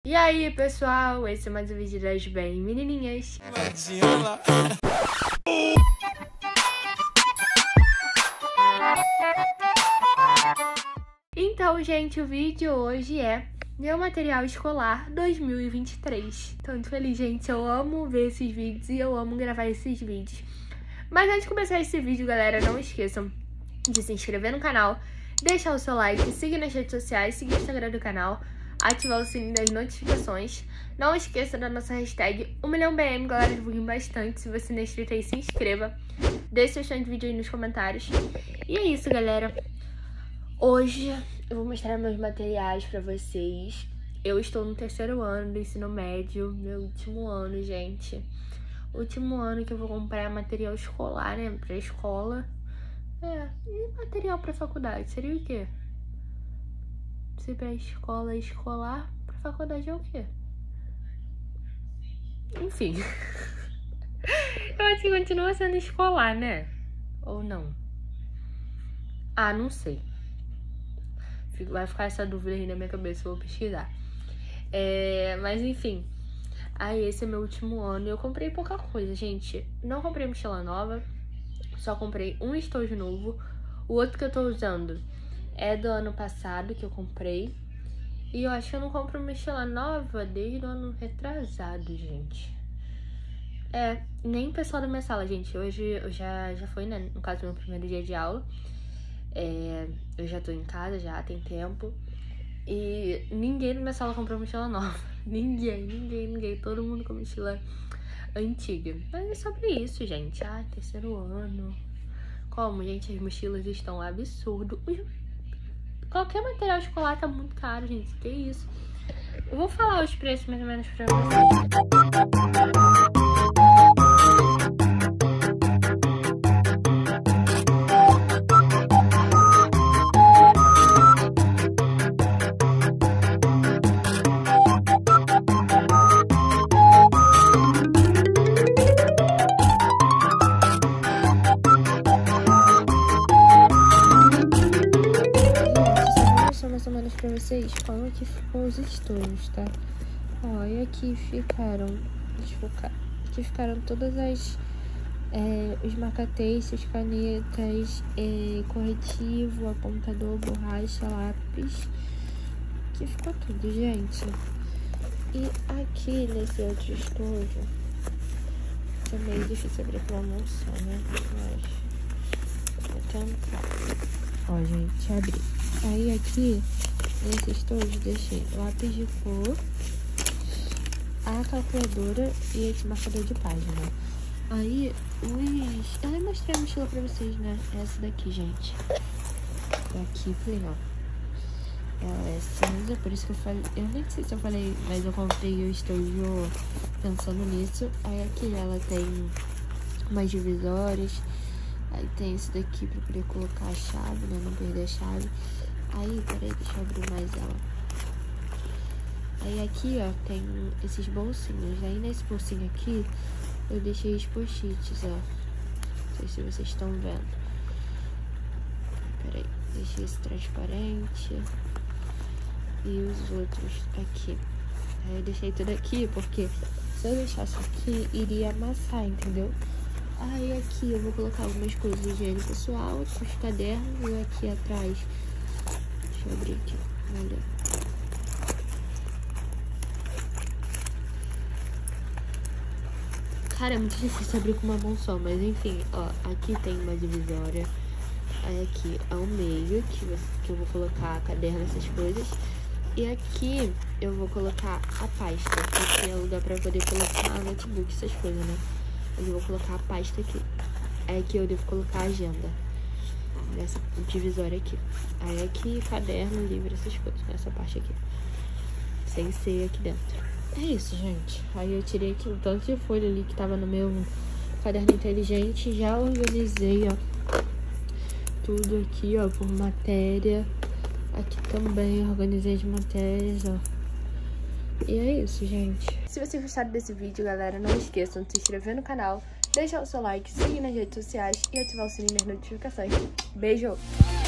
E aí, pessoal, esse é mais um vídeo das bem menininhas. Então, gente, o vídeo hoje é meu material escolar 2023. Tô muito feliz, gente. Eu amo ver esses vídeos e eu amo gravar esses vídeos. Mas antes de começar esse vídeo, galera, não esqueçam de se inscrever no canal, deixar o seu like, seguir nas redes sociais, seguir o Instagram do canal, ativar o sininho das notificações. Não esqueça da nossa hashtag 1.000.000BM, galera, divulguem bastante. Se você não é inscrito aí, se inscreva. Deixe seu de vídeo aí nos comentários. E é isso, galera. Hoje eu vou mostrar meus materiais pra vocês. Eu estou no 3º ano do ensino médio, meu último ano, gente. Último ano que eu vou comprar material escolar, né, pra escola. E material pra faculdade, seria o quê? Se pra escola é escolar, pra faculdade é o quê? Enfim. Eu acho que continua sendo escolar, né? Ou não? Ah, não sei. Vai ficar essa dúvida aí na minha cabeça, eu vou pesquisar. Mas enfim. Aí esse é meu último ano. Eu comprei pouca coisa, gente. Não comprei mochila nova. Só comprei um estojo novo. O outro que eu tô usando é do ano passado que eu comprei. E eu acho que eu não compro mochila nova desde o ano retrasado, gente. Nem o pessoal da minha sala, gente. Hoje eu já foi, né? No caso, meu primeiro dia de aula. Eu já tô em casa, já tem tempo. E ninguém na minha sala comprou mochila nova. Ninguém. Todo mundo com mochila antiga. Mas é sobre isso, gente. 3º ano. Como, gente, as mochilas estão absurdo. Qualquer material escolar tá muito caro, gente. Que isso? Eu vou falar os preços mais ou menos pra vocês. Pra vocês como que ficou os estojos, tá? Ó, e aqui ficaram, deixa eu focar, aqui ficaram todas as os marca-textos, canetas, corretivo, apontador, borracha, lápis. Aqui ficou tudo, gente. E aqui nesse outro estojo é meio difícil abrir com a mão só, né? Mas vou tentar. Ó, gente, abri. Aí aqui nesse estojo deixei lápis de cor, a calculadora e esse marcador de página. Aí eu mostrei a mochila pra vocês, né? Essa daqui, gente. Aqui, falei, ó. Ela é cinza, por isso que eu falei. Eu nem sei se eu falei, mas eu comprei o estojo pensando nisso. Aí aqui ela tem umas divisórias. Aí tem esse daqui pra poder colocar a chave, né? Não perder a chave. Aí, peraí, deixa eu abrir mais ela. Aí aqui, ó, tem esses bolsinhos. Aí nesse bolsinho aqui, eu deixei os post-its, ó. Não sei se vocês estão vendo. Peraí, deixei esse transparente. E os outros aqui. Aí eu deixei tudo aqui, porque se eu deixasse aqui, iria amassar, entendeu? Aí aqui eu vou colocar algumas coisas de higiene pessoal, os cadernos, e aqui atrás. Deixa eu abrir aqui, olha. Cara, é muito difícil abrir com uma mão só, mas enfim, ó, aqui tem uma divisória. Aí aqui ao meio, que eu vou colocar caderno, essas coisas. E aqui eu vou colocar a pasta, porque é o lugar pra poder colocar notebook, essas coisas, né? Mas eu vou colocar a pasta aqui. Aí aqui eu devo colocar a agenda. Nessa divisória aqui. Aí aqui, caderno, livro, essas coisas. Nessa parte aqui. Sem ser aqui dentro. É isso, gente. Aí eu tirei aqui um tanto de folha ali que tava no meu caderno inteligente. Já organizei, ó. Tudo aqui, ó, por matéria. Aqui também organizei as matérias, ó. E é isso, gente. Se vocês gostaram desse vídeo, galera, não esqueçam de se inscrever no canal, deixar o seu like, seguir nas redes sociais e ativar o sininho das notificações. Beijo!